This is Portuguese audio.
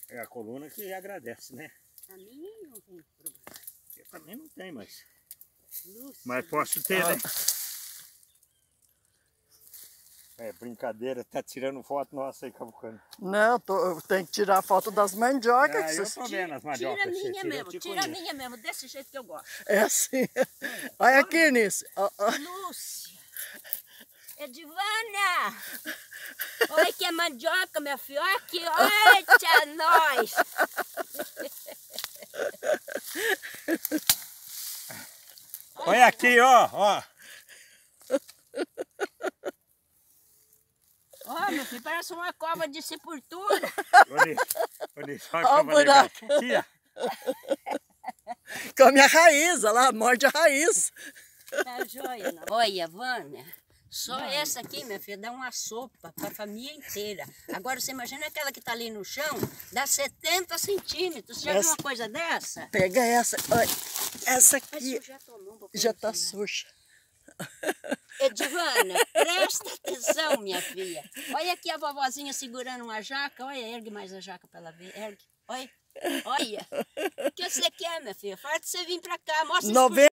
É a coluna que agradece, né? A minha não tem problema. Eu também não tenho, mas... Lúcia, Mas posso ter, né? É brincadeira, tá tirando foto nossa aí, cavucando. Não, eu tenho que tirar foto das mandiocas. Ah, eu tô vendo as mandiocas. tira a minha mesmo, tira a conheço. minha mesmo, desse jeito que eu gosto. É assim. Olha aqui, Nisso. Lúcia, Edivana, olha que é mandioca, minha filha, olha aqui, olha nós. Olha aqui, ó. Ó, meu filho, parece uma cova de sepultura. Olha Ó o buraco. Tia. Come a raiz, olha lá, morde a raiz. Tá joia, não. Olha, Vânia, só essa aqui, minha filha, dá uma sopa para a família inteira. Agora, você imagina aquela que tá ali no chão, dá 70 centímetros. Você já viu uma coisa dessa? Pega essa, olha, essa aqui Mas já tomou um pouquinho já tá assim, né? suja. Edivana, presta atenção, minha filha. Olha aqui a vovozinha segurando uma jaca. Olha, ergue mais a jaca para ela ver. Ergue. Olha. O que você quer, minha filha? Fala de você vir para cá. Mostra isso pro